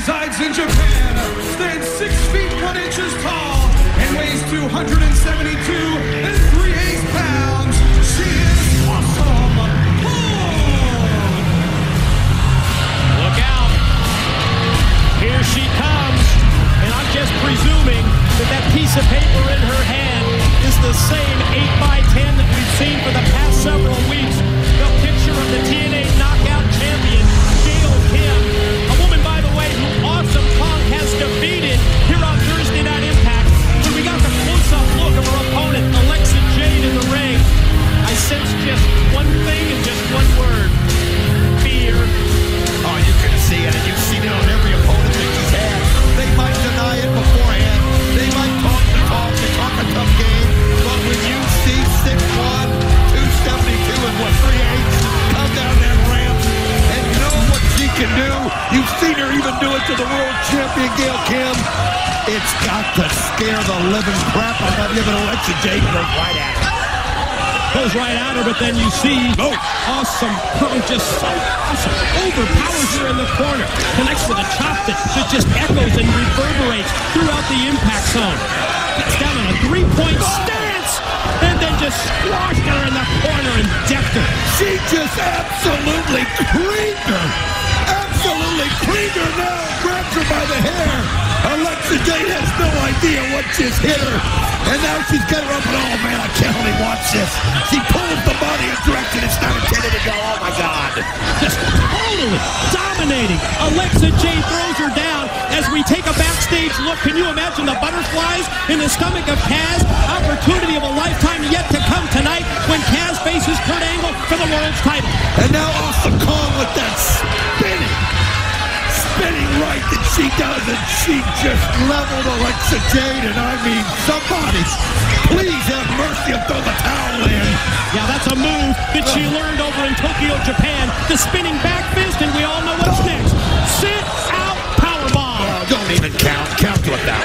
resides in Japan, stands 6 feet 1 inches tall, and weighs 272 3/8 pounds. She is awesome. Look out. Here she comes. And I'm just presuming that that piece of paper in her hand is the same 8x10 that we've seen for the past several weeks. The picture of the TNA Knockout Champion, Jade Kim, a woman, by the way, who Awesome Kong has defeated here on Thursday Night Impact. When we got the close-up look of her opponent, Alexa Jade, in the ring, I sensed just one thing and just one word: fear. Oh, you can see it, and you've seen it on every opponent that she's had. They might deny it beforehand. They might talk the talk, they talk a tough game. But when you see 6'1", 272 and 3/8 come down that ramp and know what she can do, you've seen her even do it to the world champion Gail Kim. It's got to scare the living crap out of you, but Alexa Jade goes right at it. Goes right at her, but then you see Awesome Kong just so awesome. Overpowers her in the corner. Connects with a chop that just echoes and reverberates throughout the impact zone. Gets down on a 3-point stance, and then just squashed her in the corner and decked her. She just absolutely creamed her. Absolutely creamed her now. Grabs her by the hair. Alexa Jade has no idea what just hit her. And now she's got her up and, oh man, I can't only watch this. She pulls the body in a direction it's not intended to go. Oh my God. Just totally dominating. Alexa Jade throws her down as we take a backstage look. Can you imagine the butterflies in the stomach of Kaz? Opportunity of a lifetime yet to come tonight when Kaz faces Kurt Angle for the world's title. And now Awesome Kong with that spinning right that she does, and she just leveled Alexa Jade, and I mean, somebody please have mercy and throw the towel in. Yeah, that's a move that she learned over in Tokyo, Japan. The spinning back fist, and we all know what's next. Sit out powerbomb. Oh, don't even count. Count to 1,000.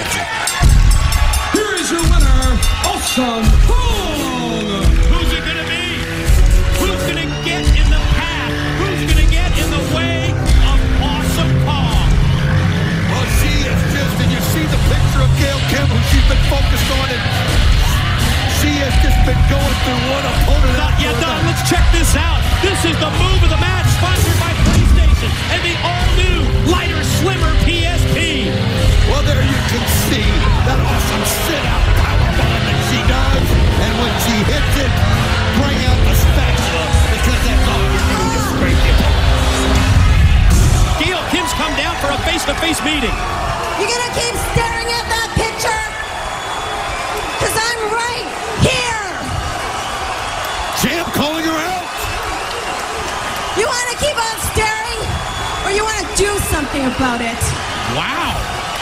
Here is your winner, Awesome Kong. Who's it gonna be? Who's gonna get in the path? Who's gonna get in the way of Awesome Kong? Well, she is just, and you see the picture of Gail Kim, who she's been focused on, and she has just been going through one opponent. Not yet done. Let's check this out. This is the move of the match, sponsored by PlayStation and the all-new, lighter, slimmer PSP. Well, there you can see that awesome sit-out powerbomb that she does, and when she hits it, bring out the spatula, because that's all you need to scrape the opponent. Gail Kim's come down for a face-to-face meeting. You gonna keep staring at that picture? Cause I'm right here. Champ calling her out. You wanna keep on staring? Or you wanna do something about it? Wow.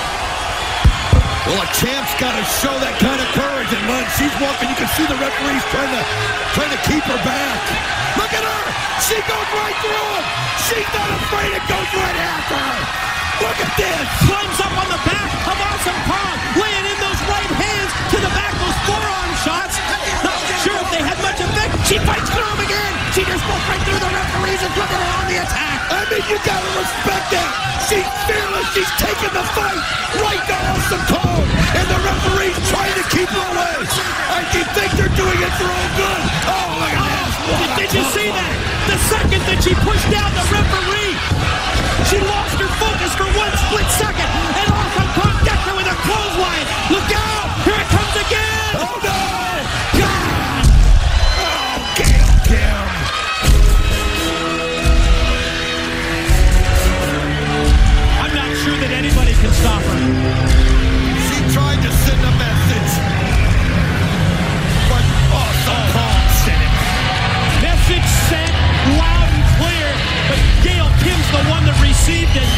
Well, a champ's got to show that kind of courage, and when she's walking, you can see the referees trying to keep her back. Look at her! She goes right through him! She's not afraid, it goes right after her! Look at this! Climbs up on the back of Awesome Kong, laying in those right hands to the back, those forearm shots. Not sure if they had much effect. She fights through him again. She just goes right through the referees and look at her on the attack. I mean, you got to respect that. She's fearless. She's taking the fight right to Awesome Kong, and the referees trying to keep her away. I think they're doing it for all good. Oh, look at this. Did you see that? The second that she pushed down the referee, she lost her focus for one split second, and Awesome Kong decked her with a clothesline. Look out! Here it comes again! Oh no! God! Oh, Gail Kim! I'm not sure that anybody can stop her. She tried to send a message, but Awesome Kong sent it. Message sent loud and clear, but Gail Kim's the one that received it.